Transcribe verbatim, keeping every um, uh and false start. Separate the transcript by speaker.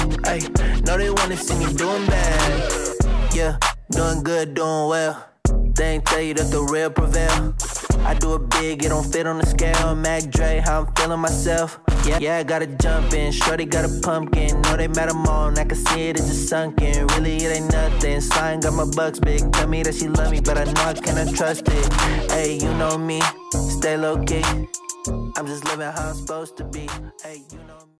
Speaker 1: Ay, know they wanna see me doing bad. Yeah, doing good, doing well. They ain't tell you that the real prevail. I do it big, it don't fit on the scale. Mac Dre, how I'm feeling myself. Yeah, yeah, I gotta jump in. Shorty got a pumpkin. Know they mad I'm on. I can see it, it's just sunken. Really, it ain't nothing. Slime got my bucks big. Tell me that she love me, but I know I cannot trust it. Hey, you know me, stay low key. I'm just living how I'm supposed to be. Hey, you know me.